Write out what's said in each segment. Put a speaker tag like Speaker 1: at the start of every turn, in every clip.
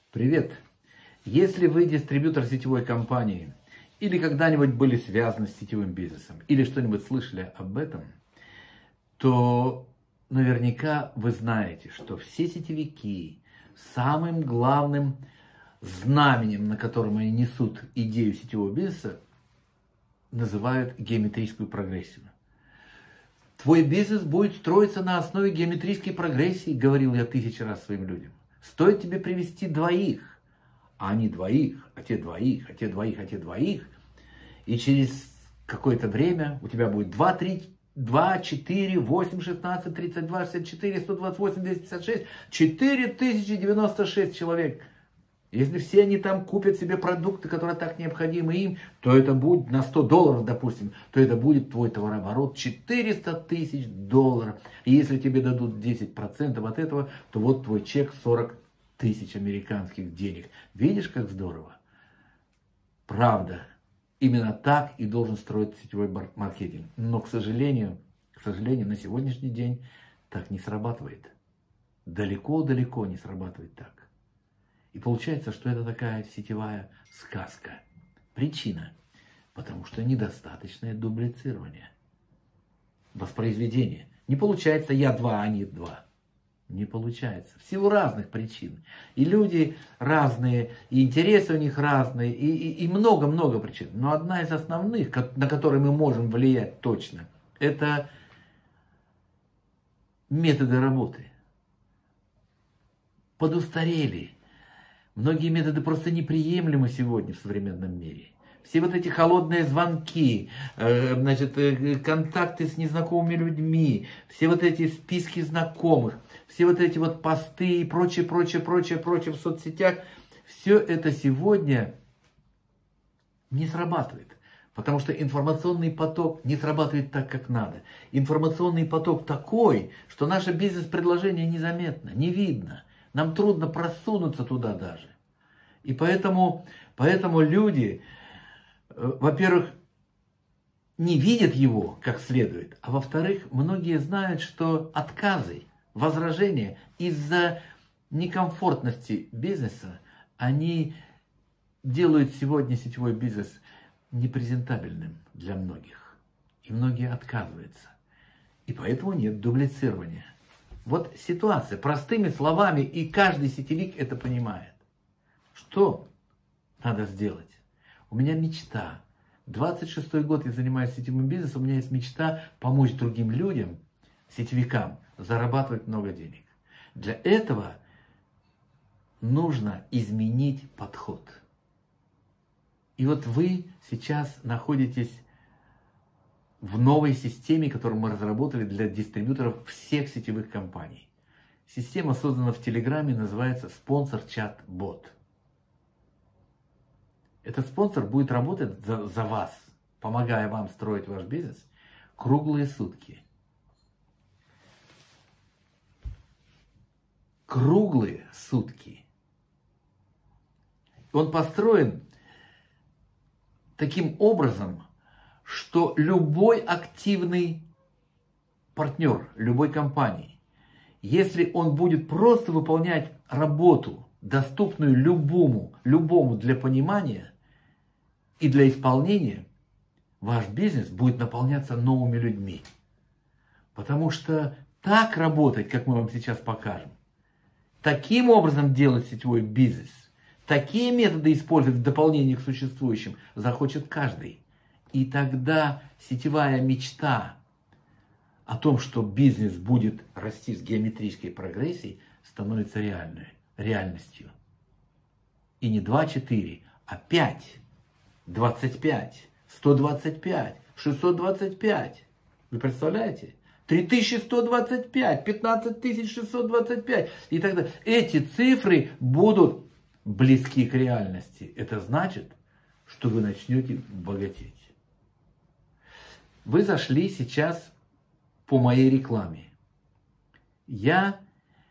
Speaker 1: Привет! Если вы дистрибьютор сетевой компании или когда-нибудь были связаны с сетевым бизнесом или что-нибудь слышали об этом, то наверняка вы знаете, что все сетевики самым главным знаменем, на котором они несут идею сетевого бизнеса, называют геометрическую прогрессию. Твой бизнес будет строиться на основе геометрической прогрессии, говорил я 1000 раз своим людям. Стоит тебе привести двоих, а не двоих, а те двоих, а те двоих, а те двоих, и через какое-то время у тебя будет 2, 3, 2, 4, 8, 16, 32, 64, 128, 256, 4096 человек. Если все они там купят себе продукты, которые так необходимы им, то это будет на $100, допустим, то это будет твой товарооборот $400 000. И если тебе дадут 10% от этого, то вот твой чек 40 000 американских денег. Видишь, как здорово? Правда. Именно так и должен строиться сетевой маркетинг. Но, к сожалению, на сегодняшний день так не срабатывает. Далеко-далеко не срабатывает так. И получается, что это такая сетевая сказка. Причина. Потому что недостаточное дублицирование. Воспроизведение. Не получается я 2, а не 2. Не получается. В силу разных причин. И люди разные, и интересы у них разные, и много-много причин. Но одна из основных, на которые мы можем влиять точно, это методы работы. Подустарели. Многие методы просто неприемлемы сегодня в современном мире. Все вот эти холодные звонки, контакты с незнакомыми людьми, все вот эти списки знакомых, все вот эти вот посты и прочее в соцсетях, все это сегодня не срабатывает. Потому что информационный поток не срабатывает так, как надо. Информационный поток такой, что наше бизнес-предложение незаметно, не видно. Нам трудно просунуться туда даже. И поэтому люди, во-первых, не видят его как следует, а во-вторых, многие знают, что отказы, возражения из-за некомфортности бизнеса, они делают сегодня сетевой бизнес непрезентабельным для многих. И многие отказываются. И поэтому нет дублицирования. Вот ситуация, простыми словами, и каждый сетевик это понимает. Что надо сделать? У меня мечта. 26-й год я занимаюсь сетевым бизнесом, у меня есть мечта помочь другим людям, сетевикам, зарабатывать много денег. Для этого нужно изменить подход. И вот вы сейчас находитесь в новой системе, которую мы разработали для дистрибьюторов всех сетевых компаний. Система создана в Телеграме, называется спонсор-чат-бот. Этот спонсор будет работать за вас, помогая вам строить ваш бизнес круглые сутки. Круглые сутки. Он построен таким образом, что любой активный партнер любой компании, если он будет просто выполнять работу, доступную любому для понимания и для исполнения, ваш бизнес будет наполняться новыми людьми. Потому что так работать, как мы вам сейчас покажем, таким образом делать сетевой бизнес, такие методы использовать в дополнение к существующим захочет каждый. И тогда сетевая мечта о том, что бизнес будет расти с геометрической прогрессией, становится реальностью. И не 2, 4, а 5, 25, 125, 625. Вы представляете? 3125, 15625 и так далее. Эти цифры будут близки к реальности. Это значит, что вы начнете богатеть. Вы зашли сейчас по моей рекламе. Я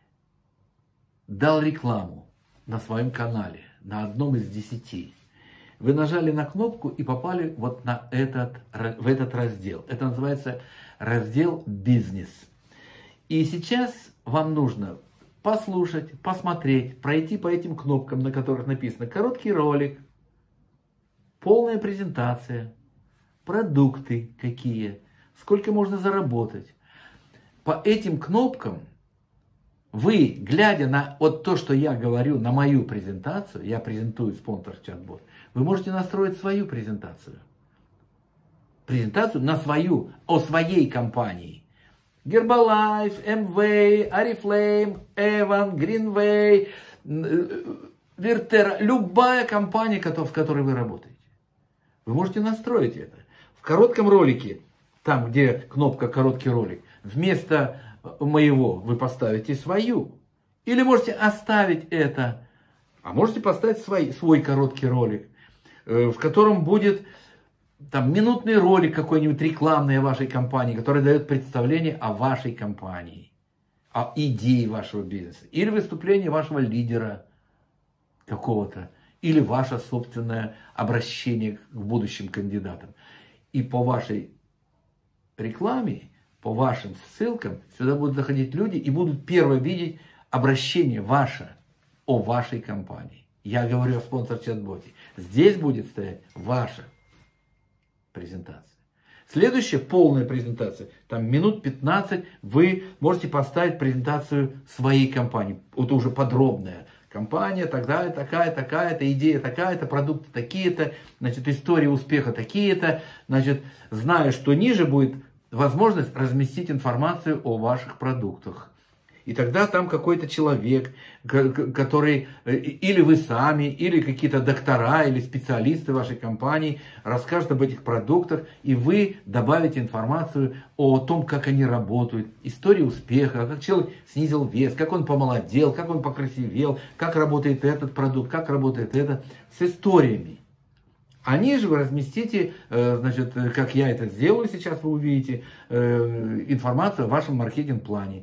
Speaker 1: дал рекламу на своем канале, на одном из 10. Вы нажали на кнопку и попали вот в этот раздел. Это называется раздел «Бизнес». И сейчас вам нужно послушать, посмотреть, пройти по этим кнопкам, на которых написано короткий ролик, полная презентация, продукты какие, сколько можно заработать. По этим кнопкам вы, глядя на вот то, что я говорю, на мою презентацию, я презентую спонсор чат-бот, вы можете настроить свою презентацию. Презентацию на свою, о своей компании. Herbalife, Amway, Oriflame, Evan, Greenway, Vertera, любая компания, в которой вы работаете. Вы можете настроить это. В коротком ролике, там где кнопка «Короткий ролик», вместо моего вы поставите свою. Или можете оставить это, а можете поставить свой короткий ролик, в котором будет там минутный ролик какой-нибудь рекламный о вашей компании, который дает представление о вашей компании, о идее вашего бизнеса. Или выступление вашего лидера какого-то, или ваше собственное обращение к будущим кандидатам. И по вашей рекламе, по вашим ссылкам сюда будут заходить люди и будут первое видеть обращение ваше о вашей компании. Я говорю о спонсор-чат-боте. Здесь будет стоять ваша презентация. Следующая полная презентация, там минут 15, вы можете поставить презентацию своей компании. Вот уже подробная. Компания такая, такая-то, идея такая-то, продукты такие-то, значит, история успеха такие-то, значит, зная, что ниже будет возможность разместить информацию о ваших продуктах. И тогда там какой-то человек, который, или вы сами, или какие-то доктора, или специалисты вашей компании расскажут об этих продуктах, и вы добавите информацию о том, как они работают, историю успеха, как человек снизил вес, как он помолодел, как он покрасивел, как работает этот продукт, как работает это, с историями. А ниже вы разместите, значит, как я это сделаю сейчас, вы увидите, информацию о вашем маркетинг-плане.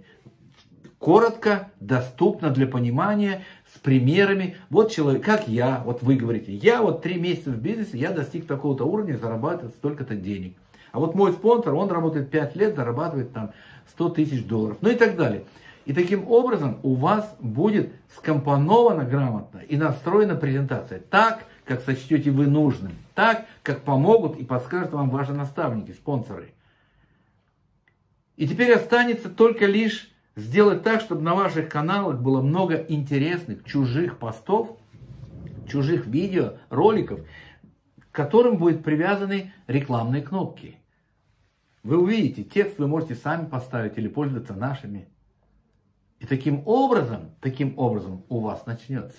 Speaker 1: Коротко, доступно для понимания, с примерами. Вот человек, как я, вот вы говорите, я вот 3 месяца в бизнесе, я достиг такого-то уровня, зарабатываю столько-то денег. А вот мой спонсор, он работает 5 лет, зарабатывает там 100 тысяч долларов. Ну и так далее. И таким образом у вас будет скомпонована грамотно и настроена презентация так, как сочтете вы нужным. Так, как помогут и подскажут вам ваши наставники, спонсоры. И теперь останется только лишь сделать так, чтобы на ваших каналах было много интересных чужих постов, чужих видео, роликов, к которым будут привязаны рекламные кнопки. Вы увидите, текст вы можете сами поставить или пользоваться нашими. И таким образом у вас начнется.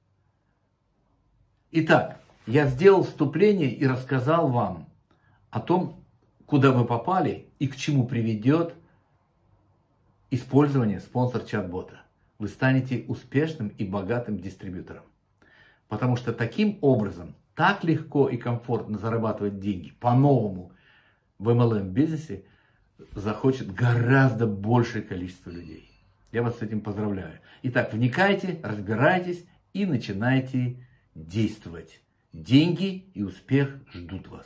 Speaker 1: Итак, я сделал вступление и рассказал вам о том, куда вы попали и к чему приведет использование спонсор-чат-бота. Вы станете успешным и богатым дистрибьютором. Потому что таким образом так легко и комфортно зарабатывать деньги по-новому в MLM-бизнесе захочет гораздо большее количество людей. Я вас с этим поздравляю. Итак, вникайте, разбирайтесь и начинайте действовать. Деньги и успех ждут вас.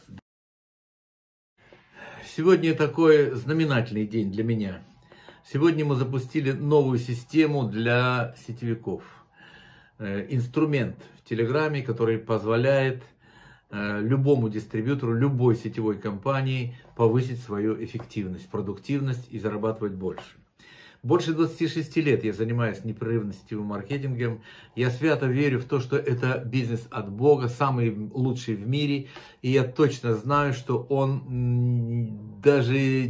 Speaker 1: Сегодня такой знаменательный день для меня. Сегодня мы запустили новую систему для сетевиков. Инструмент в Телеграме, который позволяет любому дистрибьютору, любой сетевой компании повысить свою эффективность, продуктивность и зарабатывать больше. Больше 26 лет я занимаюсь непрерывно сетевым маркетингом. Я свято верю в то, что это бизнес от Бога, самый лучший в мире. И я точно знаю, что он даже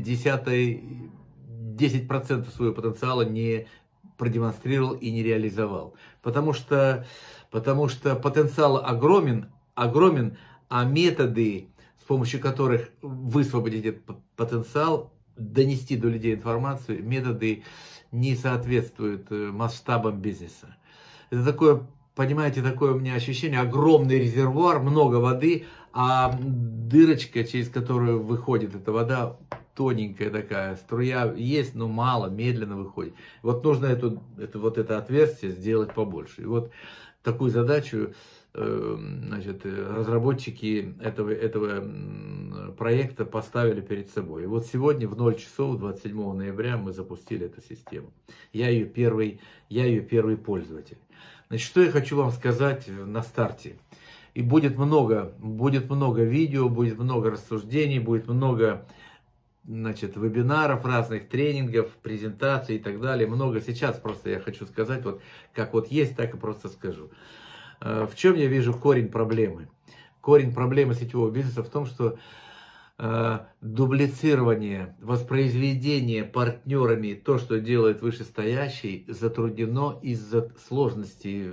Speaker 1: 10% своего потенциала не продемонстрировал и не реализовал. Потому что потенциал огромен, а методы, с помощью которых высвободить этот потенциал, донести до людей информацию, методы не соответствуют масштабам бизнеса. Это такое понимаете, такое у меня ощущение, огромный резервуар, много воды, а дырочка, через которую выходит эта вода, тоненькая такая, струя есть, но мало, медленно выходит. Вот нужно это отверстие сделать побольше. И вот такую задачу, значит, разработчики этого проекта поставили перед собой. И вот сегодня в 0 часов 27 ноября мы запустили эту систему. Я ее первый пользователь. Значит, что я хочу вам сказать на старте. И будет много видео, будет много рассуждений, будет много, значит, вебинаров разных, тренингов, презентаций и так далее. Много сейчас просто я хочу сказать, вот как вот есть, так и просто скажу. В чем я вижу корень проблемы? Корень проблемы сетевого бизнеса в том, что дублицирование, воспроизведение партнерами то, что делает вышестоящий, затруднено из-за сложностей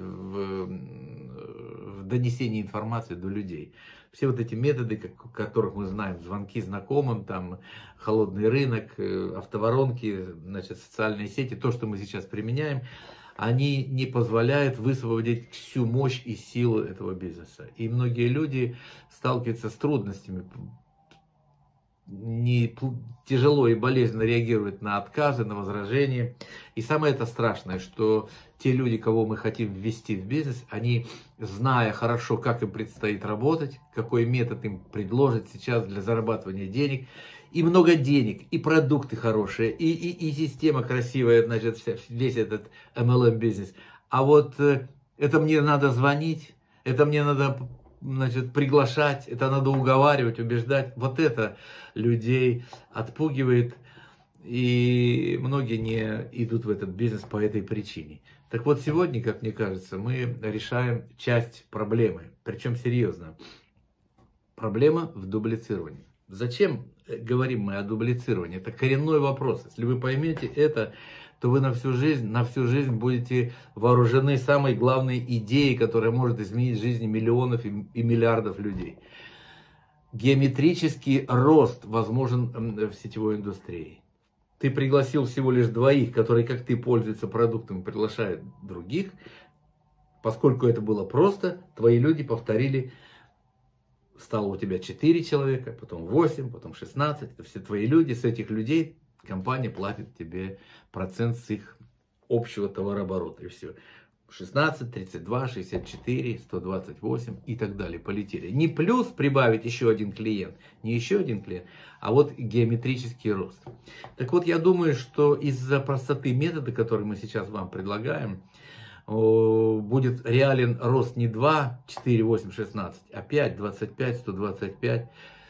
Speaker 1: в донесении информации до людей. Все вот эти методы, которых мы знаем, звонки знакомым, там, холодный рынок, автоворонки, значит, социальные сети, то, что мы сейчас применяем, они не позволяют высвободить всю мощь и силу этого бизнеса. И многие люди сталкиваются с трудностями, тяжело и болезненно реагируют на отказы, на возражения. И самое это страшное, что те люди, кого мы хотим ввести в бизнес, они, зная хорошо, как им предстоит работать, какой метод им предложить сейчас для зарабатывания денег, и много денег, и продукты хорошие, и система красивая, значит, весь этот MLM-бизнес. А вот это мне надо звонить, это мне надо, значит, приглашать, это надо уговаривать, убеждать. Вот это людей отпугивает, и многие не идут в этот бизнес по этой причине. Так вот, сегодня, как мне кажется, мы решаем часть проблемы, причем серьезно. Проблема в дублицировании. Зачем говорим мы о дублицировании? Это коренной вопрос. Если вы поймете это, то вы на всю жизнь будете вооружены самой главной идеей, которая может изменить жизни миллионов и миллиардов людей. Геометрический рост возможен в сетевой индустрии. Ты пригласил всего лишь двоих, которые, как ты, пользуются продуктом, приглашают других. Поскольку это было просто, твои люди повторили. Стало у тебя 4 человека, потом 8, потом 16. Это все твои люди. С этих людей компания платит тебе процент с их общего товарооборота. И все. 16, 32, 64, 128 и так далее. Полетели. Не плюс прибавить еще один клиент, не еще один клиент, а вот геометрический рост. Так вот, я думаю, что из-за простоты метода, который мы сейчас вам предлагаем, будет реален рост не 2, 4, 8, 16, а 5, 25, 125,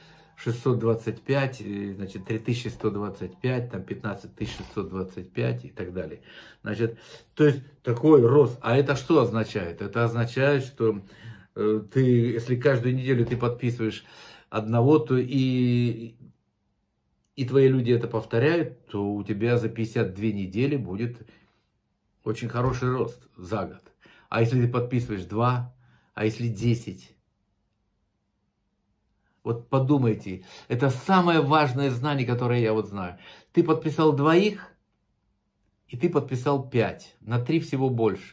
Speaker 1: 625, значит, 3125, там 15625 и так далее. Значит, то есть такой рост. А это что означает? Это означает, что ты, если каждую неделю ты подписываешь одного, то и твои люди это повторяют, то у тебя за 52 недели будет очень хороший рост за год. А если ты подписываешь 2, а если 10? Вот подумайте, это самое важное знание, которое я вот знаю. Ты подписал 2, и ты подписал 5, на 3 всего больше.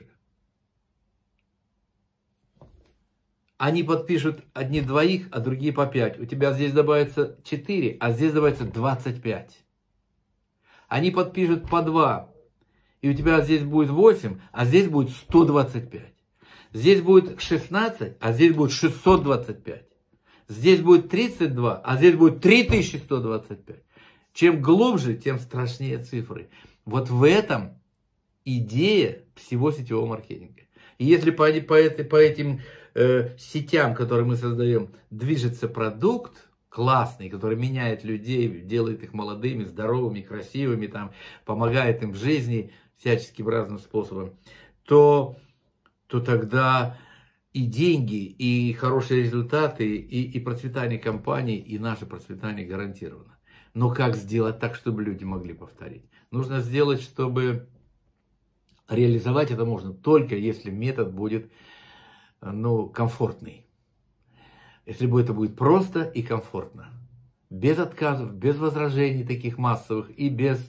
Speaker 1: Они подпишут одни 2, а другие по 5. У тебя здесь добавится 4, а здесь добавится 25. Они подпишут по 2. И у тебя здесь будет 8, а здесь будет 125. Здесь будет 16, а здесь будет 625. Здесь будет 32, а здесь будет 3125. Чем глубже, тем страшнее цифры. Вот в этом идея всего сетевого маркетинга. И если по этим сетям, которые мы создаем, движется продукт классный, который меняет людей, делает их молодыми, здоровыми, красивыми, там, помогает им в жизни всяческим разным способом, то тогда и деньги, и хорошие результаты, и процветание компании, и наше процветание гарантировано. Но как сделать так, чтобы люди могли повторить? Нужно сделать, чтобы реализовать это можно только если метод будет, комфортный. Если это будет просто и комфортно. без отказов, без возражений таких массовых и без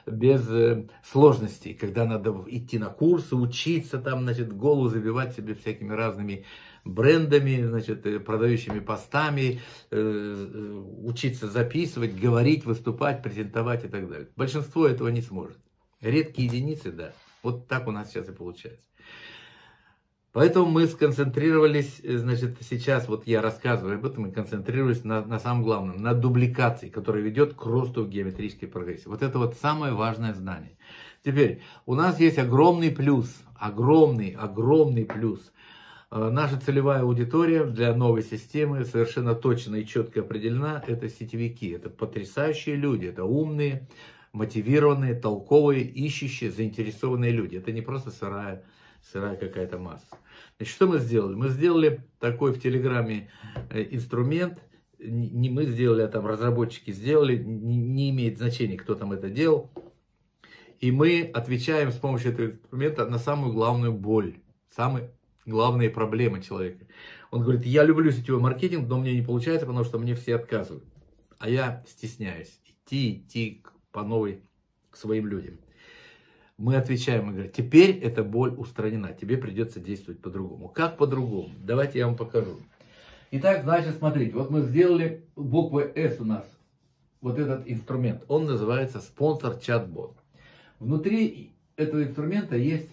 Speaker 1: сложностей, когда надо идти на курсы, учиться, там, значит, голову забивать себе всякими разными брендами, значит, продающими постами, учиться записывать, говорить, выступать, презентовать и так далее. Большинство этого не сможет. Редкие единицы, да. Вот так у нас сейчас и получается. Поэтому мы сконцентрировались, значит, сейчас вот я рассказываю об этом, и концентрируюсь на самом главном, на дубликации, которая ведет к росту в геометрической прогрессии. Вот это вот самое важное знание. Теперь, у нас есть огромный плюс, огромный плюс. Наша целевая аудитория для новой системы совершенно точно и четко определена. Это сетевики, это потрясающие люди, это умные, мотивированные, толковые, ищущие, заинтересованные люди. Это не просто сырая какая-то масса. Значит, что мы сделали? Мы сделали такой в Телеграме инструмент. Не мы сделали, а там разработчики сделали. Не имеет значения, кто там это делал. И мы отвечаем с помощью этого инструмента на самую главную боль, самые главные проблемы человека. Он говорит: я люблю сетевой маркетинг, но мне не получается, потому что мне все отказывают. А я стесняюсь идти по новой к своим людям. Мы отвечаем и говорим: теперь эта боль устранена, тебе придется действовать по-другому. Как по-другому? Давайте я вам покажу. Итак, значит, смотрите, вот мы сделали буквой S у нас вот этот инструмент. Он называется спонсор чат-бот. Внутри этого инструмента есть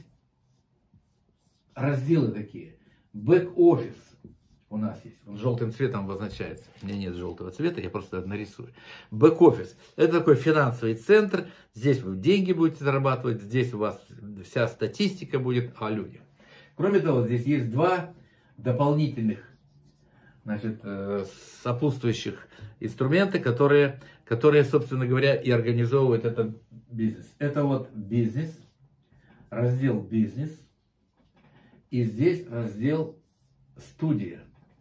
Speaker 1: разделы такие. Бэк-офис у нас есть. Он желтым цветом обозначается. У меня нет желтого цвета, я просто это нарисую. Бэк-офис. Это такой финансовый центр. Здесь вы деньги будете зарабатывать. Здесь у вас вся статистика будет о людях. Кроме того, здесь есть два дополнительных, значит, сопутствующих инструмента, которые, собственно говоря, и организовывают этот бизнес. Это вот бизнес, раздел бизнес. И здесь раздел студия.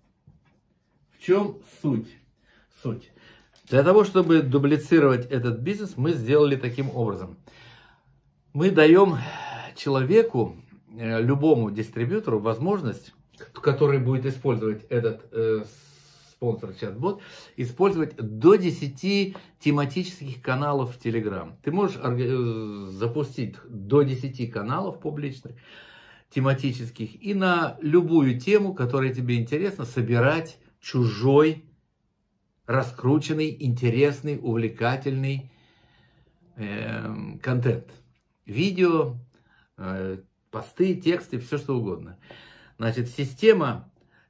Speaker 1: В чем суть? Суть. Для того, чтобы дублицировать этот бизнес, мы сделали таким образом. Мы даем человеку, любому дистрибьютору, возможность, который будет использовать этот спонсор чат-бот, использовать до 10 тематических каналов в Telegram. Ты можешь запустить до 10 каналов публичных, тематических, и на любую тему, которая тебе интересна, собирать чужой, раскрученный, интересный, увлекательный контент. Видео, посты, тексты, все что угодно. Значит, система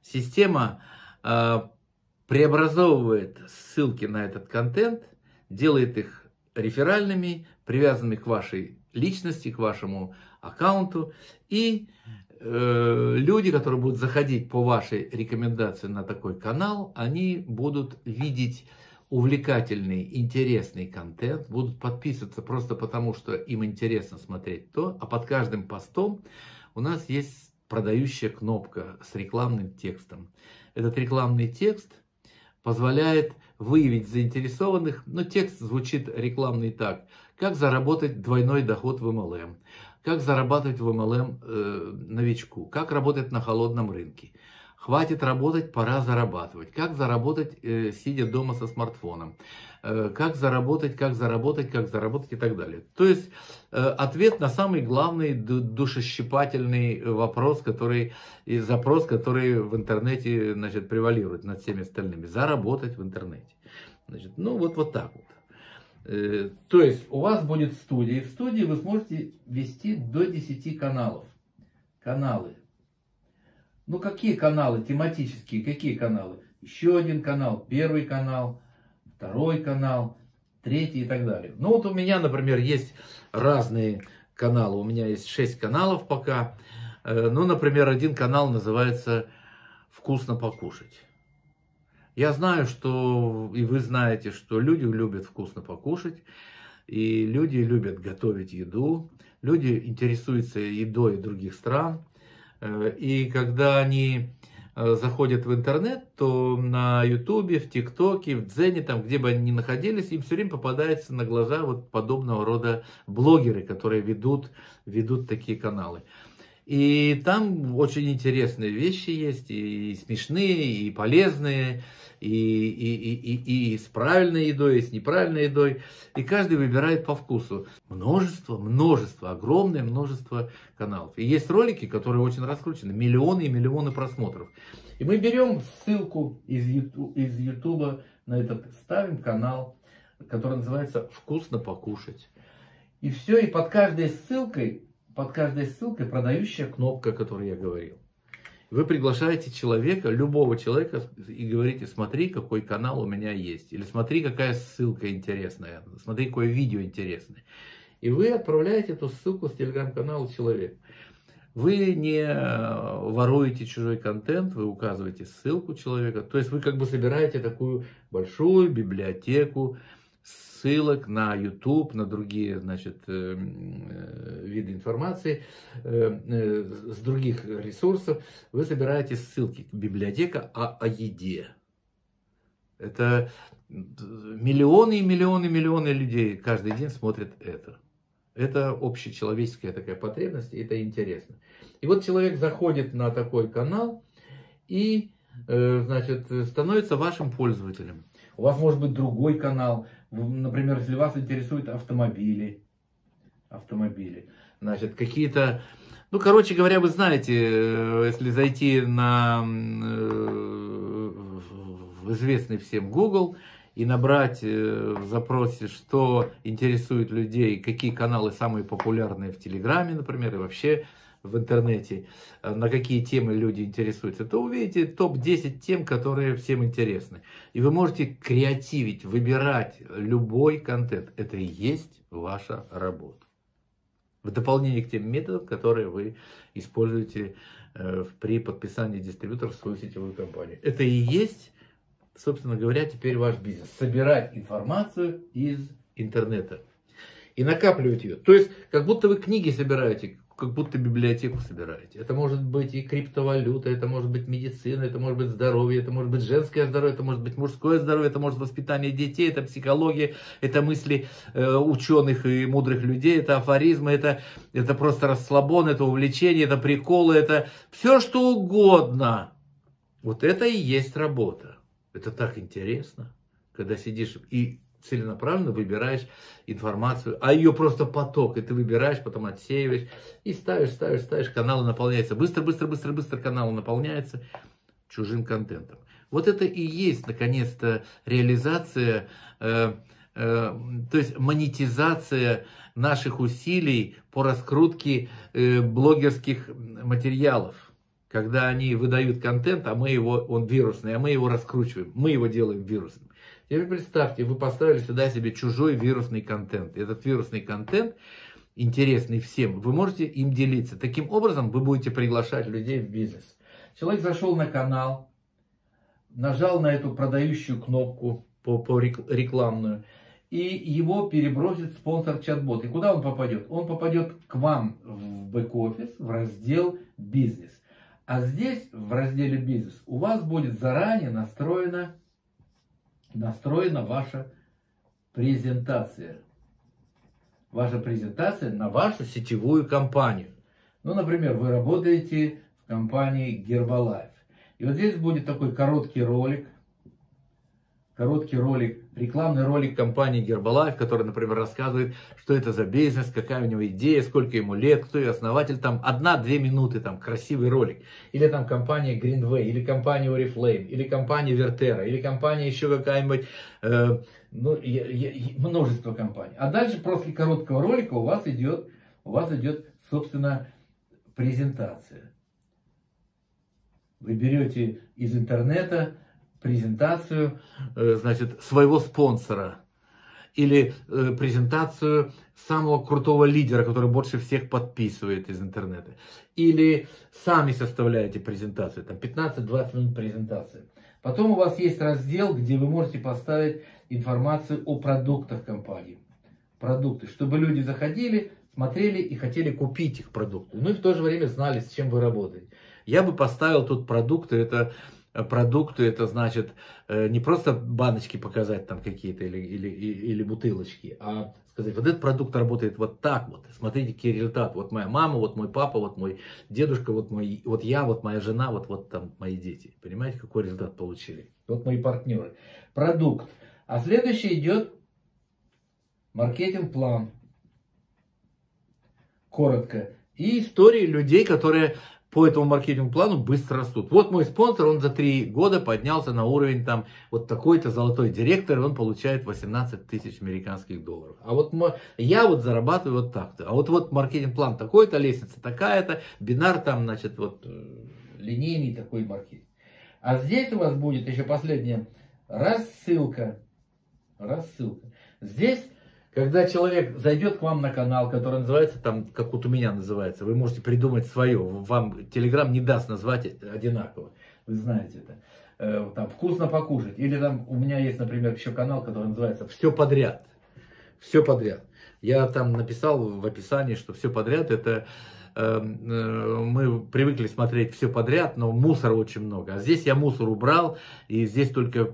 Speaker 1: преобразовывает ссылки на этот контент, делает их реферальными, привязанными к вашей личности, к вашему аккаунту. И люди, которые будут заходить по вашей рекомендации на такой канал, они будут видеть увлекательный, интересный контент, будут подписываться просто потому, что им интересно смотреть то, а под каждым постом у нас есть продающая кнопка с рекламным текстом. Этот рекламный текст позволяет выявить заинтересованных, но текст звучит рекламный так: как заработать двойной доход в MLM, как зарабатывать в MLM новичку, как работать на холодном рынке, хватит работать, пора зарабатывать, как заработать, сидя дома со смартфоном, как заработать и так далее. То есть ответ на самый главный душещипательный вопрос, запрос, который в интернете, значит, превалирует над всеми остальными. Заработать в интернете. Значит, ну вот так вот. То есть у вас будет студия, и в студии вы сможете вести до 10 каналов. Каналы. Ну какие каналы тематические, какие каналы? Еще один канал, первый канал, второй канал, третий и так далее. Ну вот у меня, например, есть разные каналы. У меня есть 6 каналов пока. Ну, например, один канал называется «Вкусно покушать». Я знаю, что, и вы знаете, что люди любят вкусно покушать, и люди любят готовить еду, люди интересуются едой других стран, и когда они заходят в интернет, то на Ютубе, в ТикТоке, в Дзене, там, где бы они ни находились, им все время попадаются на глаза вот подобного рода блогеры, которые ведут такие каналы. И там очень интересные вещи есть, и смешные, и полезные, и с правильной едой, и с неправильной едой. И каждый выбирает по вкусу. Множество, огромное множество каналов. И есть ролики, которые очень раскручены, миллионы и миллионы просмотров. И мы берем ссылку из YouTube на этот, ставим канал, который называется «Вкусно покушать». И все, и под каждой ссылкой продающая кнопка, о которой я говорил. Вы приглашаете человека, любого человека, и говорите: смотри, какой канал у меня есть. Или смотри, какая ссылка интересная. Смотри, какое видео интересное. И вы отправляете эту ссылку с телеграм-канала человеку. Вы не воруете чужой контент, вы указываете ссылку человека. То есть вы как бы собираете такую большую библиотеку ссылок на YouTube, на другие, значит, виды информации, с других ресурсов. Вы собираете ссылки. Библиотека о еде. Это миллионы и миллионы и миллионы людей каждый день смотрят это. Это общечеловеческая такая потребность, и это интересно. И вот человек заходит на такой канал и, значит, становится вашим пользователем. У вас может быть другой канал. Например, если вас интересуют автомобили, значит, какие-то, ну, короче говоря, вы знаете, если зайти в известный всем Google и набрать в запросе, что интересует людей, какие каналы самые популярные в Телеграме, например, и вообще в интернете, на какие темы люди интересуются, то увидите топ-10 тем, которые всем интересны. И вы можете креативить, выбирать любой контент. Это и есть ваша работа. В дополнение к тем методам, которые вы используете при подписании дистрибьютора в свою сетевую компанию. Это и есть, собственно говоря, теперь ваш бизнес. Собирать информацию из интернета и накапливать ее. То есть, как будто вы книги собираете, как будто библиотеку собираете. Это может быть и криптовалюта, это может быть медицина, это может быть здоровье, это может быть женское здоровье, это может быть мужское здоровье, это может быть воспитание детей, это психология, это мысли ученых и мудрых людей, это афоризмы, это просто расслабон, это увлечение, это приколы, это все что угодно. Вот это и есть работа. Это так интересно, когда сидишь и целенаправленно выбираешь информацию, а ее просто поток, и ты выбираешь, потом отсеиваешь, и ставишь, каналы наполняются, быстро каналы наполняются чужим контентом. Вот это и есть, наконец-то, реализация, то есть монетизация наших усилий по раскрутке блогерских материалов. Когда они выдают контент, он вирусный, а мы его раскручиваем, мы его делаем вирусным. Теперь представьте, вы поставили сюда себе чужой вирусный контент. Этот вирусный контент, интересный всем, вы можете им делиться. Таким образом, вы будете приглашать людей в бизнес. Человек зашел на канал, нажал на эту продающую кнопку рекламную, и его перебросит спонсор чат-бот. И куда он попадет? Он попадет к вам в бэк-офис, в раздел «Бизнес». А здесь, в разделе «Бизнес», у вас будет заранее настроена ваша презентация. Ваша презентация на вашу сетевую компанию. Ну, например, вы работаете в компании Herbalife. И вот здесь будет такой короткий ролик, рекламный ролик компании Herbalife, который, например, рассказывает, что это за бизнес, какая у него идея, сколько ему лет, кто ее основатель, там 1-2 минуты, там красивый ролик. Или там компания Greenway, или компания Oriflame, или компания Vertera, или компания еще какая-нибудь, множество компаний. А дальше, после короткого ролика, у вас идет, собственно, презентация. Вы берете из интернета презентацию, значит, своего спонсора или презентацию самого крутого лидера, который больше всех подписывает из интернета, или сами составляете презентацию, там 15-20 минут презентации. Потом у вас есть раздел, где вы можете поставить информацию о продуктах компании, продукты, чтобы люди заходили, смотрели и хотели купить их продукты, ну и в то же время знали, с чем вы работаете. Я бы поставил тут продукты, это продукты, это значит не просто баночки показать там какие-то или бутылочки, а сказать, вот этот продукт работает вот так вот, смотрите, какие результаты. Вот моя мама, вот мой папа, вот мой дедушка, вот я, вот моя жена, вот там мои дети. Понимаете, какой результат получили? Вот мои партнеры. Продукт. А следующий идет маркетинг-план. Коротко. И истории людей, которые по этому маркетинг-плану быстро растут. Вот мой спонсор, он за 3 года поднялся на уровень там вот такой-то золотой директор, и он получает 18 тысяч американских долларов. А вот я вот зарабатываю вот так-то. А вот маркетинг-план такой-то, лестница такая-то, бинар там, значит, вот линейный такой маркетинг. А здесь у вас будет еще последняя рассылка. Рассылка. Здесь, когда человек зайдет к вам на канал, который называется, там, как вот у меня называется, вы можете придумать свое, вам Telegram не даст назвать одинаково, вы знаете это, там, вкусно покушать, или там у меня есть, например, еще канал, который называется «Все подряд», «Все подряд». Я там написал в описании, что «Все подряд» это, мы привыкли смотреть «Все подряд», но мусора очень много, а здесь я мусор убрал, и здесь только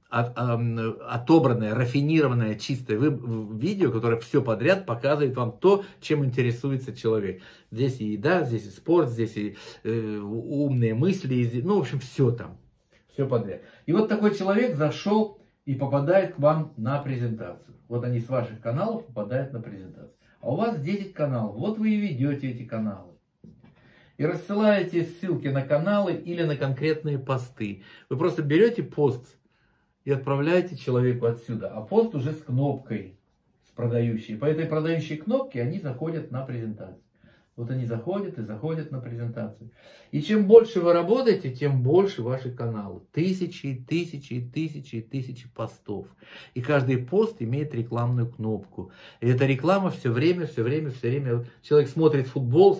Speaker 1: отобранное, рафинированное, чистое видео, которое все подряд показывает вам то, чем интересуется человек. Здесь и еда, здесь и спорт, здесь и умные мысли, ну, в общем, все там, все подряд. И вот такой человек зашел и попадает к вам на презентацию. Вот они с ваших каналов попадают на презентацию. А у вас 10 каналов, вот вы и ведете эти каналы. И рассылаете ссылки на каналы или на конкретные посты. Вы просто берете пост и отправляете человеку отсюда. А пост уже с кнопкой, с продающей. По этой продающей кнопке они заходят на презентацию. Вот они заходят и заходят на презентацию. И чем больше вы работаете, тем больше ваши каналы. Тысячи, и тысячи, и тысячи, и тысячи постов. И каждый пост имеет рекламную кнопку. И эта реклама все время. Вот человек смотрит футбол,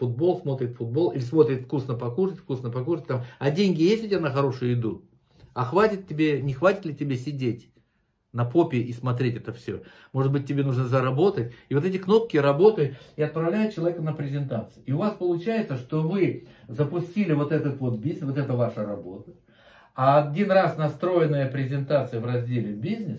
Speaker 1: или смотрит вкусно покушать. Там, а деньги есть у тебя на хорошую еду? А не хватит ли тебе сидеть на попе и смотреть это все? Может быть, тебе нужно заработать? И вот эти кнопки работают и отправляют человека на презентацию. И у вас получается, что вы запустили вот этот вот бизнес, вот это ваша работа. А один раз настроенная презентация в разделе «Бизнес»,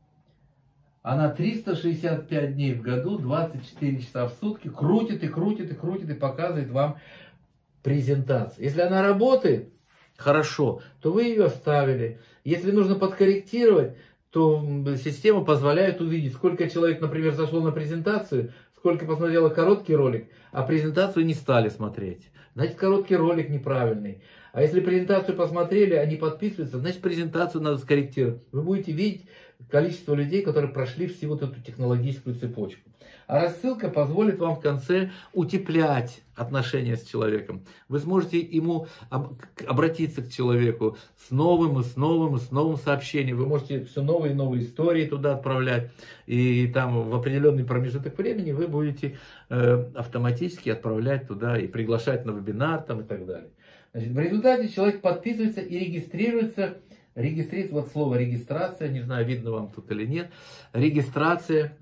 Speaker 1: она 365 дней в году, 24 часа в сутки крутит и показывает вам презентацию. Если она работает хорошо, то вы ее оставили. Если нужно подкорректировать, то система позволяет увидеть, сколько человек, например, зашло на презентацию, сколько посмотрело короткий ролик, а презентацию не стали смотреть. Значит, короткий ролик неправильный. А если презентацию посмотрели, они подписываются, значит, презентацию надо скорректировать. Вы будете видеть количество людей, которые прошли всю вот эту технологическую цепочку. А рассылка позволит вам в конце утеплять отношения с человеком. Вы сможете ему обратиться к человеку с новым сообщением. Вы можете все новые и новые истории туда отправлять. И там в определенный промежуток времени вы будете автоматически отправлять туда и приглашать на вебинар там, и так далее. Значит, в результате человек подписывается и регистрируется. Вот слово регистрация, не знаю, видно вам тут или нет. Регистрация.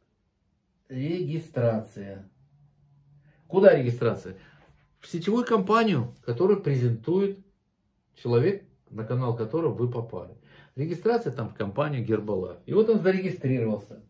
Speaker 1: Куда регистрация? В сетевую компанию, которую презентует человек, на канал которого вы попали. Регистрация там в компанию Гербалайф. И вот он зарегистрировался.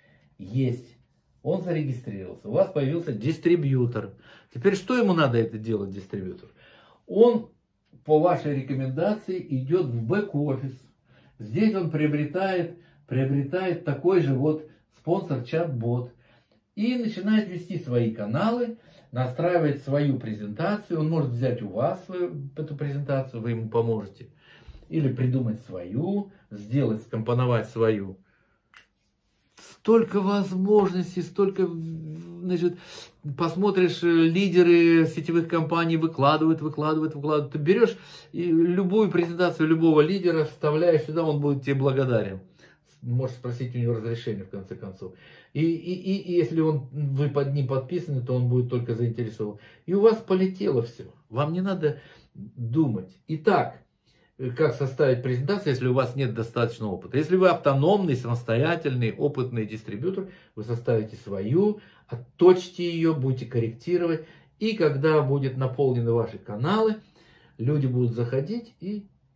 Speaker 1: Он зарегистрировался. У вас появился дистрибьютор. Теперь что ему надо это делать, дистрибьютор? Он по вашей рекомендации идет в бэк-офис. Здесь он приобретает такой же вот спонсор-чат-бот. И начинает вести свои каналы, настраивает свою презентацию. Он может взять у вас эту презентацию, вы ему поможете. Или придумать свою, скомпоновать свою. Столько возможностей, столько, значит, посмотришь, лидеры сетевых компаний выкладывают. Ты берешь любую презентацию любого лидера, вставляешь сюда, он будет тебе благодарен. Можешь спросить у него разрешение, в конце концов. И если вы под ним подписаны, то он будет только заинтересован. И у вас полетело все. Вам не надо думать. Итак, как составить презентацию, если у вас нет достаточного опыта? Если вы автономный, самостоятельный, опытный дистрибьютор, вы составите свою, отточите ее, будете корректировать. И когда будут наполнены ваши каналы, люди будут заходить и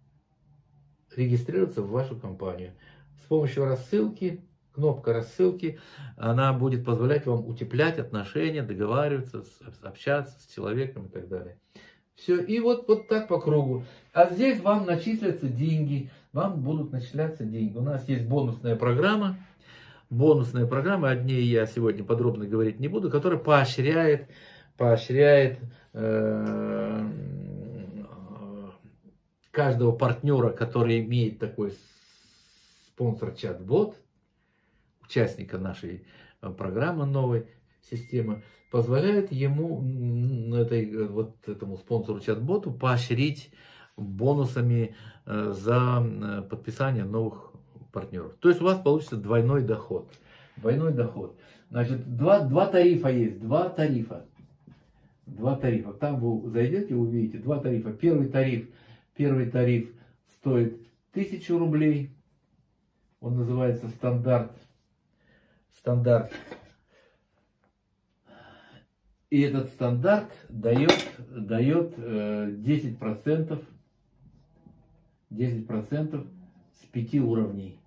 Speaker 1: регистрироваться в вашу компанию. С помощью рассылки, кнопка рассылки, она будет позволять вам утеплять отношения, договариваться, общаться с человеком и так далее. Все, и вот так по кругу. А здесь вам начислятся деньги, вам будут начисляться деньги. У нас есть бонусная программа, о ней я сегодня подробно говорить не буду, которая поощряет каждого партнера, который имеет такой спонсор-чат-бот, участника нашей программы новой системы, позволяет ему, этому спонсору-чат-боту, поощрить бонусами за подписание новых партнеров. То есть у вас получится двойной доход. Двойной доход. Значит, два тарифа есть. Два тарифа. Там вы зайдете и увидите. Два тарифа. Первый тариф стоит 1000 рублей. Он называется стандарт. И этот стандарт дает 10% с 5 уровней.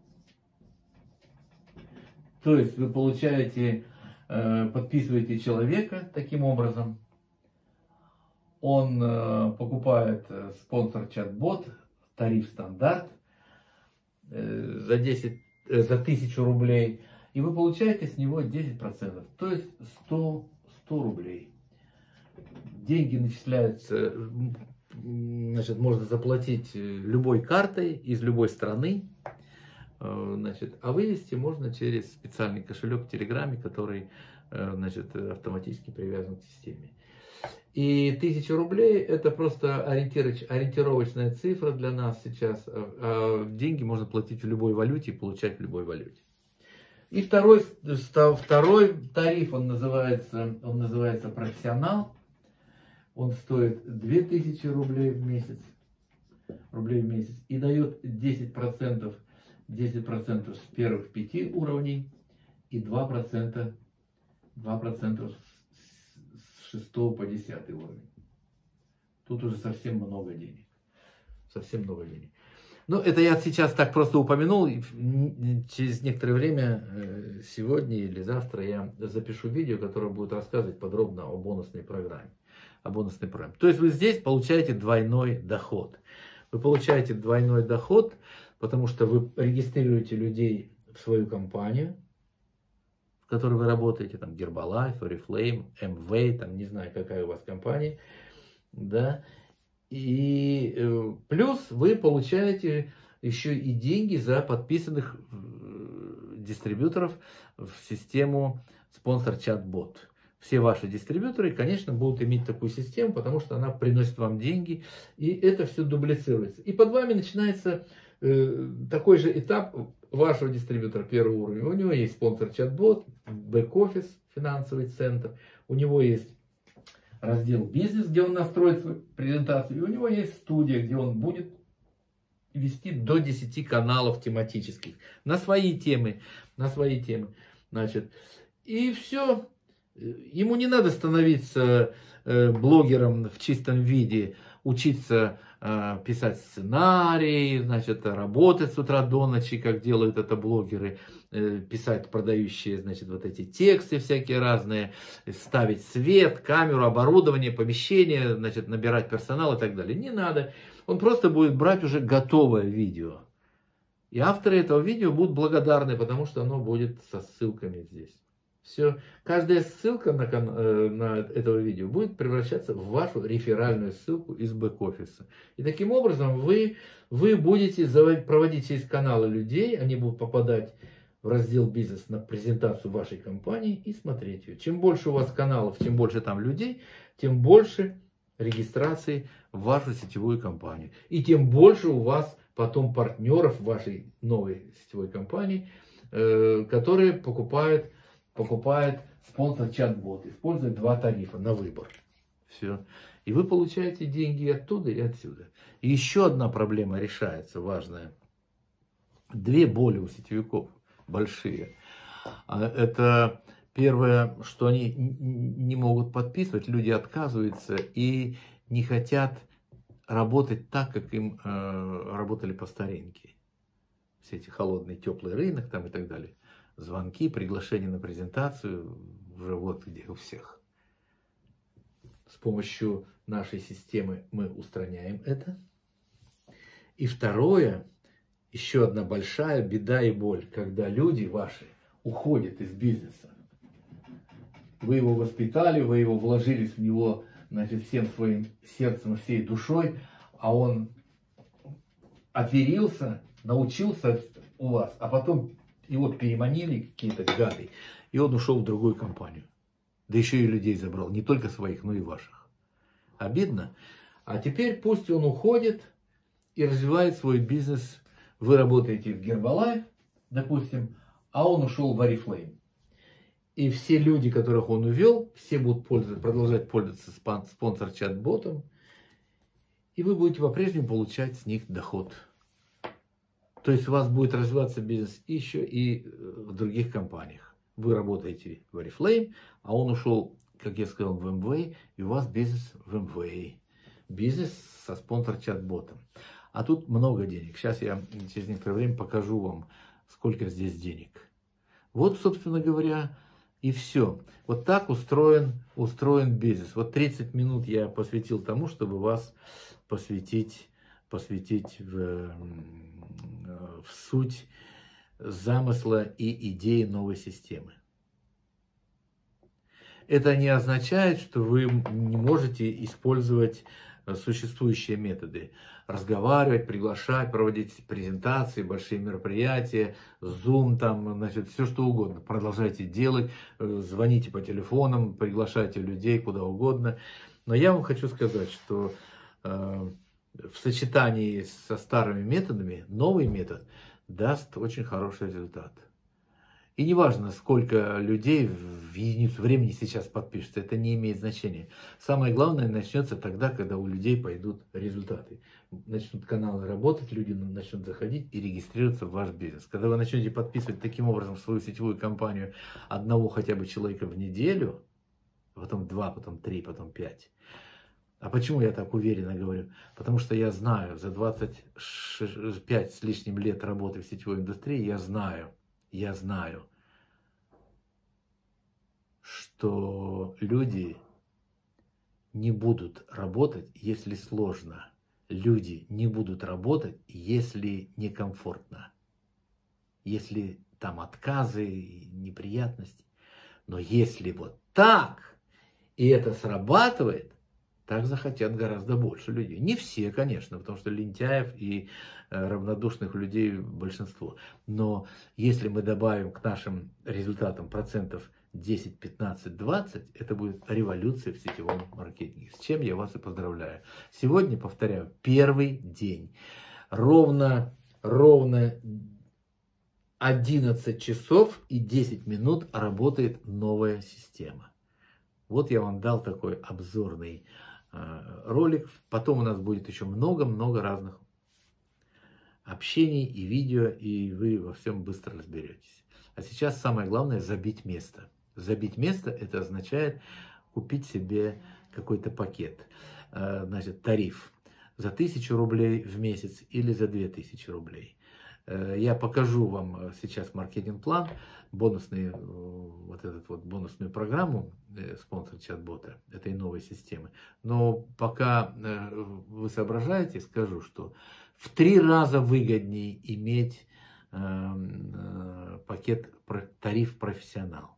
Speaker 1: То есть вы получаете, подписываете человека таким образом. Он покупает спонсор-чат-бот, тариф стандарт за 1000 рублей. И вы получаете с него 10%, то есть 100 рублей. Деньги начисляются, значит, можно заплатить любой картой из любой страны, значит, а вывести можно через специальный кошелек в Телеграме, который, значит, автоматически привязан к системе. И 1000 рублей это просто ориентировочная цифра для нас сейчас. А деньги можно платить в любой валюте и получать в любой валюте. И второй тариф, он называется профессионал. Он стоит 2000 рублей в месяц. И дает 10% с первых 5 уровней и 2% с 6 по 10 уровень. Тут уже совсем много денег. Ну, это я сейчас так просто упомянул. Через некоторое время, сегодня или завтра, я запишу видео, которое будет рассказывать подробно о бонусной программе. То есть вы здесь получаете двойной доход. Вы получаете двойной доход, потому что вы регистрируете людей в свою компанию, в которой вы работаете, там Herbalife, Oriflame, Amway, там не знаю, какая у вас компания, да. И плюс вы получаете еще и деньги за подписанных дистрибьюторов в систему спонсор-чат-бот. Все ваши дистрибьюторы, конечно, будут иметь такую систему, потому что она приносит вам деньги, и это все дублицируется. И под вами начинается такой же этап вашего дистрибьютора первого уровня. У него есть спонсор-чат-бот, бэк-офис, финансовый центр, у него есть раздел «Бизнес», где он настроит свою презентацию, и у него есть студия, где он будет вести до 10 каналов тематических на свои темы. Значит, и все. Ему не надо становиться блогером в чистом виде, учиться писать сценарий, значит, работать с утра до ночи, как делают это блогеры, писать продающие, значит, вот эти тексты всякие разные, ставить свет, камеру, оборудование, помещение, значит, набирать персонал и так далее. Не надо. Он просто будет брать уже готовое видео. И авторы этого видео будут благодарны, потому что оно будет со ссылками здесь. Все. Каждая ссылка на этого видео будет превращаться в вашу реферальную ссылку из бэк-офиса. И таким образом вы будете проводить через каналы людей, они будут попадать в раздел «Бизнес» на презентацию вашей компании и смотреть ее. Чем больше у вас каналов, чем больше там людей, тем больше регистрации в вашу сетевую компанию. И тем больше у вас потом партнеров в вашей новой сетевой компании, которые покупают спонсор-чат-бот, используя 2 тарифа на выбор. Все. И вы получаете деньги и оттуда, и отсюда. И еще одна проблема решается, важная. 2 боли у сетевиков большие. Это первое, что они не могут подписывать, люди отказываются и не хотят работать так, как им работали по старинке. Все эти холодный, теплый рынок там и так далее. Звонки, приглашения на презентацию, уже вот где у всех. С помощью нашей системы мы устраняем это. И второе, еще одна большая беда и боль, когда люди ваши уходят из бизнеса. Вы его воспитали, вы его вложились в него, значит, всем своим сердцем, всей душой, а он отверился, научился у вас, а потом его переманили какие-то гады, и он ушел в другую компанию. Да еще и людей забрал, не только своих, но и ваших. Обидно. А теперь пусть он уходит и развивает свой бизнес. Вы работаете в Herbalife, допустим, а он ушел в Oriflame. И все люди, которых он увел, все будут продолжать пользоваться спонсор-чат-ботом. И вы будете по-прежнему получать с них доход. То есть у вас будет развиваться бизнес еще и в других компаниях. Вы работаете в Oriflame, а он ушел, как я сказал, в Amway, и у вас бизнес в Amway. Бизнес со спонсор-чат-ботом. А тут много денег. Сейчас я через некоторое время покажу вам, сколько здесь денег. Вот, собственно говоря, и все. Вот так устроен бизнес. Вот 30 минут я посвятил тому, чтобы вас посвятить в суть замысла и идеи новой системы. Это не означает, что вы не можете использовать существующие методы. Разговаривать, приглашать, проводить презентации, большие мероприятия, Zoom, там, значит, все что угодно. Продолжайте делать, звоните по телефонам, приглашайте людей куда угодно. Но я вам хочу сказать, что в сочетании со старыми методами новый метод даст очень хороший результат. И неважно, сколько людей в единицу времени сейчас подпишется, это не имеет значения. Самое главное начнется тогда, когда у людей пойдут результаты. Начнут каналы работать, люди начнут заходить и регистрироваться в ваш бизнес. Когда вы начнете подписывать таким образом свою сетевую компанию одного хотя бы человека в неделю, потом 2, потом 3, потом 5. А почему я так уверенно говорю? Потому что я знаю, за 25 с лишним лет работы в сетевой индустрии, я знаю, что люди не будут работать, если сложно. Люди не будут работать, если некомфортно. Если там отказы, неприятности. Но если вот так, и это срабатывает, так захотят гораздо больше людей. Не все, конечно, потому что лентяев и равнодушных людей большинство. Но если мы добавим к нашим результатам процентов 10, 15, 20, это будет революция в сетевом маркетинге. С чем я вас и поздравляю. Сегодня, повторяю, первый день. Ровно 11 часов и 10 минут работает новая система. Вот я вам дал такой обзорный ролик. Потом у нас будет еще много-много разных общений и видео, и вы во всем быстро разберетесь. А сейчас самое главное — забить место. Забить место — это означает купить себе какой-то пакет, значит, тариф за 1000 рублей в месяц или за 2000 рублей. Я покажу вам сейчас маркетинг-план, бонусную программу спонсор чат-бота этой новой системы. Но пока вы соображаете, скажу, что в 3 раза выгоднее иметь тариф профессионал.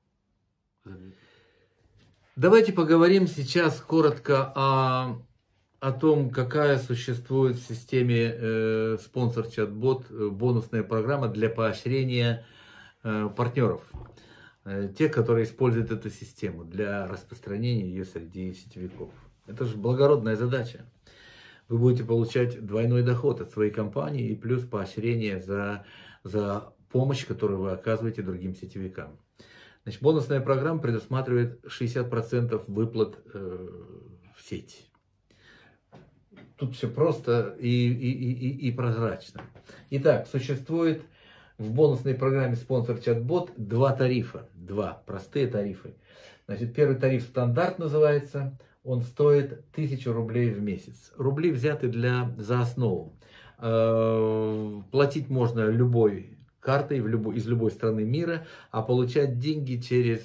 Speaker 1: Давайте поговорим сейчас коротко о том, какая существует в системе спонсор чат-бот бонусная программа для поощрения партнеров, тех, которые используют эту систему для распространения ее среди сетевиков. Это же благородная задача. Вы будете получать двойной доход от своей компании и плюс поощрение за помощь, которую вы оказываете другим сетевикам. Значит, бонусная программа предусматривает 60% выплат в сеть. Тут все просто и прозрачно. Итак, существует в бонусной программе спонсор чат-бот 2 тарифа. 2 простые тарифы. Значит, первый тариф стандарт называется. он стоит 1000 рублей в месяц. Рубли взяты за основу. Платить можно любой картой из любой страны мира, а получать деньги через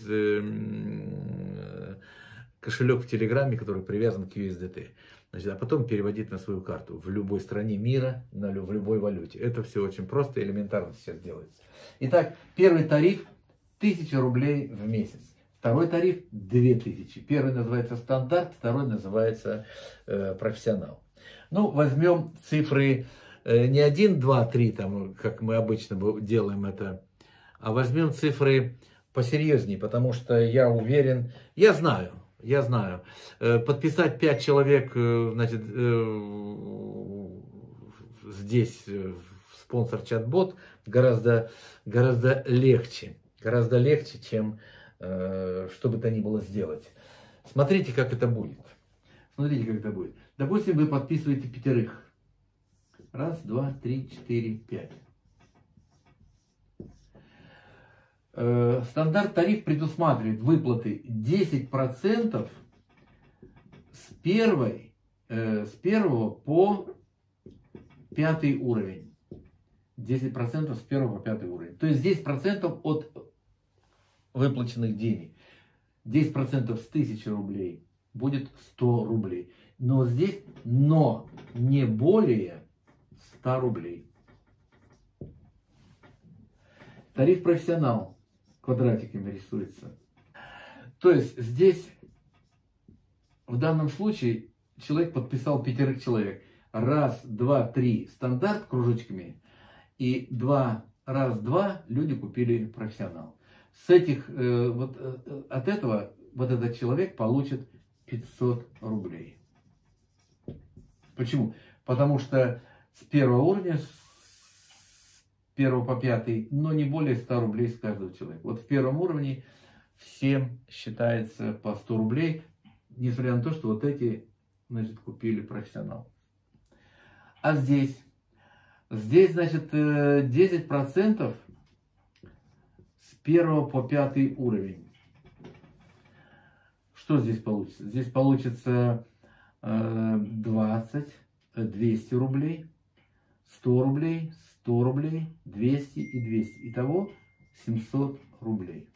Speaker 1: кошелек в Телеграме, который привязан к USDT. Значит, а потом переводить на свою карту в любой стране мира, в любой валюте. Это все очень просто и элементарно сейчас делается. Итак, первый тариф 1000 рублей в месяц. Второй тариф 2000. Первый называется стандарт, второй называется профессионал. Ну, возьмем цифры не 1, 2, 3, там, как мы обычно делаем это, а возьмем цифры посерьезнее, потому что я уверен, я знаю, подписать 5 человек, значит, здесь в спонсор чат-бот гораздо легче, чем что бы то ни было сделать. Смотрите, как это будет. Допустим, вы подписываете 5. 1, 2, 3, 4, 5. Стандарт тариф предусматривает выплаты 10% с 1 по 5 уровень. 10% с 1 по 5 уровень. То есть 10% от выплаченных денег. 10% с 1000 рублей будет 100 рублей. Но здесь не более 100 рублей. Тариф профессионал квадратиками рисуется. То есть здесь в данном случае человек подписал 5 человек. 1, 2, 3 стандарт кружочками. И 2 люди купили профессионал. С этих, от этого этот человек получит 500 рублей. Почему? Потому что с 1 уровня, с 1 по 5, но не более 100 рублей с каждого человека. Вот в 1 уровне всем считается по 100 рублей, несмотря на то, что вот эти, значит, купили профессионал. А здесь, значит, 10% с 1 по 5 уровень. Что здесь получится? Здесь получится 20, 200 рублей, 100 рублей, 100 рублей, 200 и 200. Итого 700 рублей.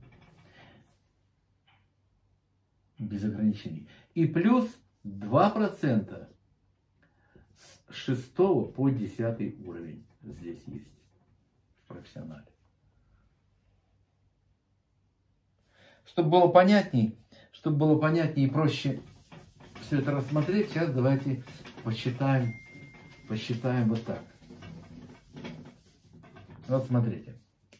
Speaker 1: Без ограничений. И плюс 2% с 6 по 10 уровень. Здесь есть в профессионале. Чтобы было понятней и проще все это рассмотреть, сейчас давайте посчитаем вот так. Вот смотрите.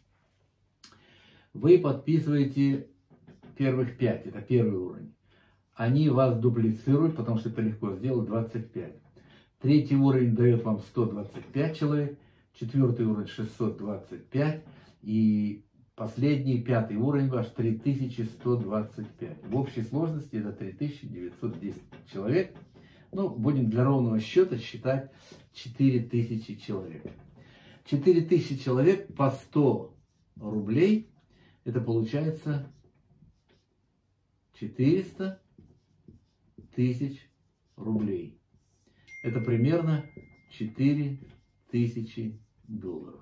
Speaker 1: Вы подписываете первых 5, это первый уровень. Они вас дуплицируют, потому что это легко сделать, 25. Третий уровень дает вам 125 человек, 4 уровень 625 и последний, 5 уровень ваш 3125. В общей сложности это 3910 человек. Ну, будем для ровного счета считать 4000 человек. 4000 человек по 100 рублей, это получается 400 тысяч рублей. Это примерно 4000 долларов.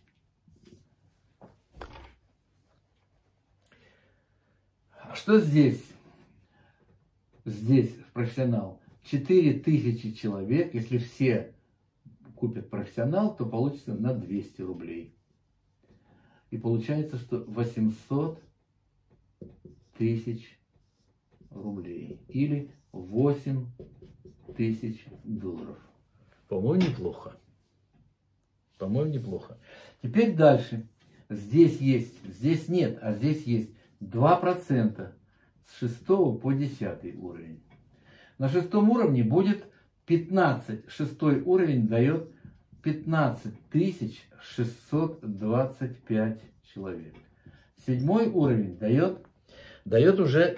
Speaker 1: А что здесь? Здесь профессионал. 4000 человек, если все купят профессионал, то получится на 200 рублей. И получается, что 800 тысяч рублей. Или 8000 долларов. По-моему, неплохо. Теперь дальше. Здесь нет, а здесь есть 2% с 6 по 10 уровень. На 6 уровне будет 15. 6 уровень дает 15625 человек. 7 уровень дает уже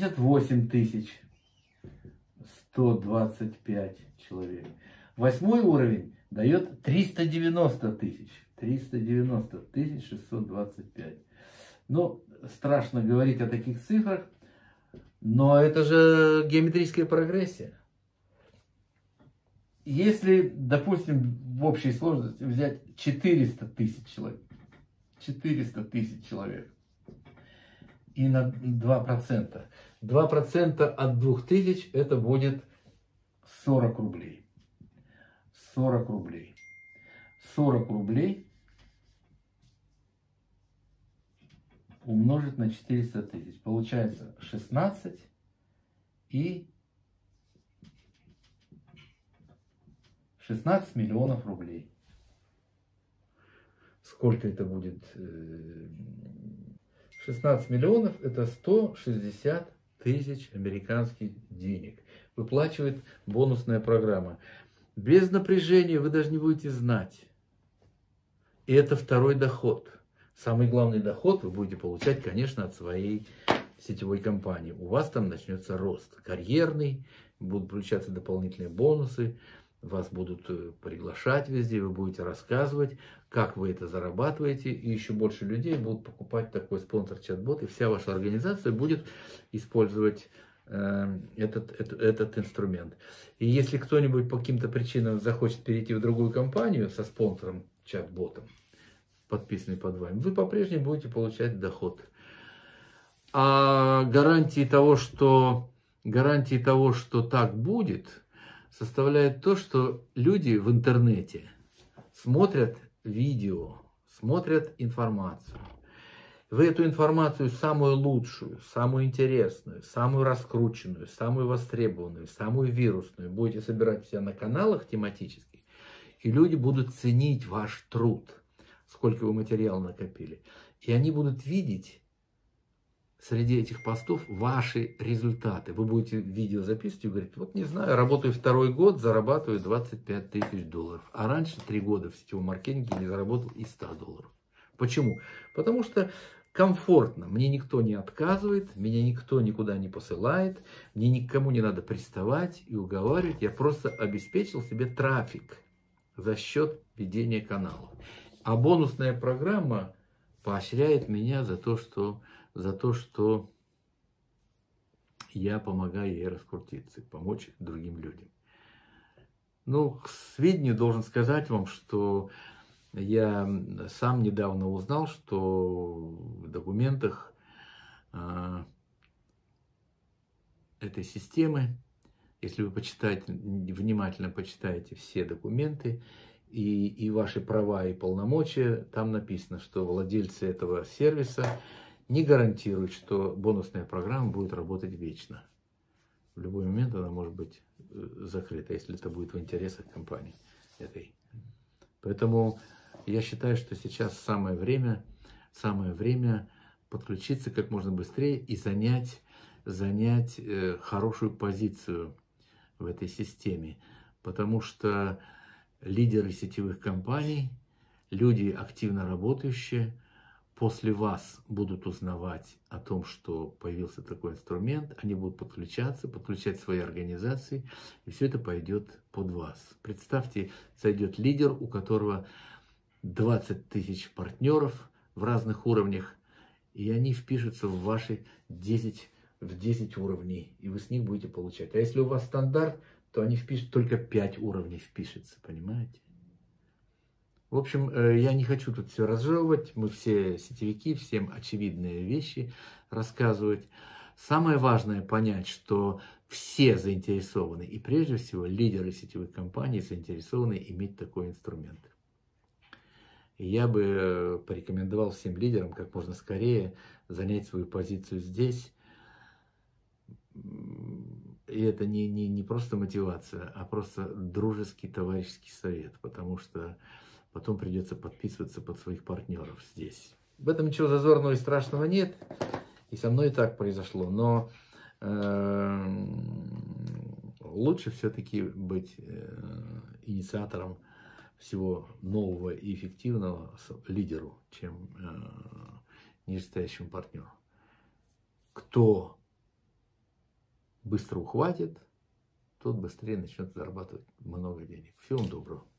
Speaker 1: 78125 человек. 8 уровень дает 390 тысяч. 390 625. Но страшно говорить о таких цифрах. Но это же геометрическая прогрессия. Если, допустим, в общей сложности взять 400 тысяч человек, 400 тысяч человек и на 2%, 2% от 2000 это будет 40 рублей. 40 рублей. 40 рублей умножить на 400 тысяч. Получается 16 и 16 миллионов рублей. Сколько это будет? 16 миллионов это 160 тысяч американских денег. Выплачивает бонусная программа. Без напряжения вы даже не будете знать. И это второй доход. Самый главный доход вы будете получать, конечно, от своей сетевой компании. У вас там начнется рост карьерный, будут получаться дополнительные бонусы, вас будут приглашать везде, вы будете рассказывать, как вы это зарабатываете, и еще больше людей будут покупать такой спонсор-чат-бот, и вся ваша организация будет использовать этот инструмент. И если кто-нибудь по каким-то причинам захочет перейти в другую компанию со спонсором чат-ботом, подписанный под вами, вы по-прежнему будете получать доход. А гарантии того, что так будет, составляет то, что люди в интернете смотрят видео, смотрят информацию. Вы эту информацию самую лучшую, самую интересную, самую раскрученную, самую востребованную, самую вирусную будете собирать все на каналах тематических, и люди будут ценить ваш труд, сколько вы материала накопили. И они будут видеть среди этих постов ваши результаты. Вы будете видео записывать и говорить: вот не знаю, работаю второй год, зарабатываю 25 тысяч долларов. А раньше 3 года в сетевом маркетинге не заработал и 100 долларов. Почему? Потому что комфортно. Мне никто не отказывает, меня никто никуда не посылает, мне никому не надо приставать и уговаривать. Я просто обеспечил себе трафик за счет ведения каналов. А бонусная программа поощряет меня за то, что я помогаю ей раскрутиться, помочь другим людям. Ну, к сведению должен сказать вам, что я сам недавно узнал, что в документах этой системы, если вы внимательно почитаете все документы и ваши права и полномочия, там написано, что владельцы этого сервиса не гарантируют, что бонусная программа будет работать вечно. В любой момент она может быть закрыта, если это будет в интересах компании этой. Поэтому я считаю, что сейчас самое время подключиться как можно быстрее и занять хорошую позицию в этой системе. Потому что лидеры сетевых компаний, люди, активно работающие, после вас будут узнавать о том, что появился такой инструмент, они будут подключать свои организации, и все это пойдет под вас. Представьте, зайдет лидер, у которого 20 тысяч партнеров в разных уровнях, и они впишутся в ваши 10 уровней, и вы с них будете получать. А если у вас стандарт, то они впишут только 5 уровней впишется, понимаете? В общем, я не хочу тут все разжевывать, мы все сетевики, всем очевидные вещи рассказывать. Самое важное понять, что все заинтересованы, и прежде всего лидеры сетевых компаний заинтересованы иметь такой инструмент. И я бы порекомендовал всем лидерам как можно скорее занять свою позицию здесь. И это не просто мотивация, а просто дружеский, товарищеский совет, потому что потом придется подписываться под своих партнеров здесь. В этом ничего зазорного и страшного нет. И со мной и так произошло. Но лучше все-таки быть инициатором всего нового и эффективного лидеру, чем нижестоящему партнеру. Кто быстро ухватит, тот быстрее начнет зарабатывать много денег. Всего вам доброго.